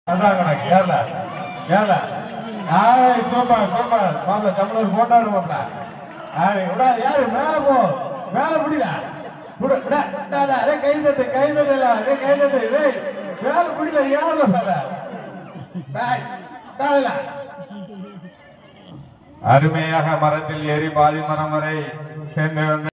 அதான் Kerala Kerala super super மாப்பிள தமிழர் போட்டாடு மாப்பிள விடா யாரு மேல போ மேல முடியல கை தட்டு கை தட்டுல கை தட்டு மேல முடியல ஏறல மேல அருமையாக மரத்தில் ஏறி பாதி மரம் வரை சென்று வந்து